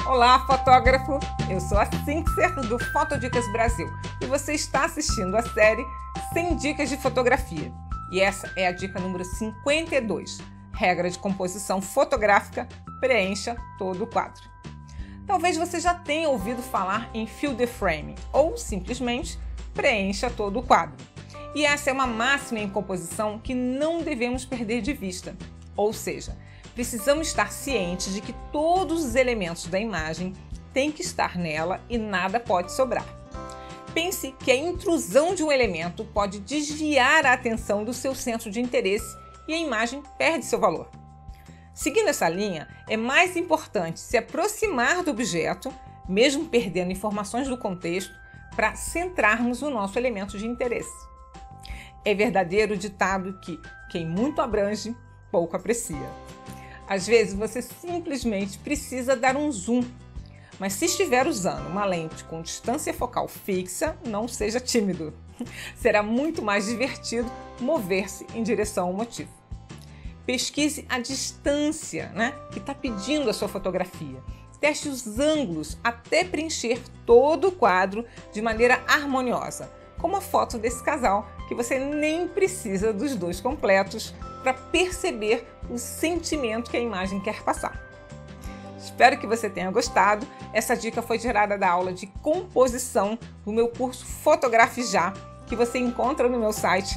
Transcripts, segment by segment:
Olá, fotógrafo! Eu sou a Sincser do Fotodicas Brasil e você está assistindo a série 100 Dicas de Fotografia. E essa é a dica número 52, regra de composição fotográfica, preencha todo o quadro. Talvez você já tenha ouvido falar em fill the frame ou simplesmente preencha todo o quadro. E essa é uma máxima em composição que não devemos perder de vista, ou seja, precisamos estar cientes de que todos os elementos da imagem têm que estar nela e nada pode sobrar. Pense que a intrusão de um elemento pode desviar a atenção do seu centro de interesse e a imagem perde seu valor. Seguindo essa linha, é mais importante se aproximar do objeto, mesmo perdendo informações do contexto, para centrarmos o nosso elemento de interesse. É verdadeiro o ditado que quem muito abrange, pouco aprecia. Às vezes você simplesmente precisa dar um zoom, mas se estiver usando uma lente com distância focal fixa, não seja tímido. Será muito mais divertido mover-se em direção ao motivo. Pesquise a distância, que está pedindo a sua fotografia. Teste os ângulos até preencher todo o quadro de maneira harmoniosa, como a foto desse casal, que você nem precisa dos dois completos para perceber o sentimento que a imagem quer passar. Espero que você tenha gostado. Essa dica foi tirada da aula de composição do meu curso Fotografe Já, que você encontra no meu site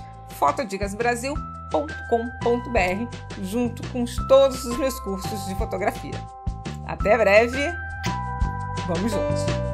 fotodicasbrasil.com.br, junto com todos os meus cursos de fotografia. Até breve! Vamos juntos!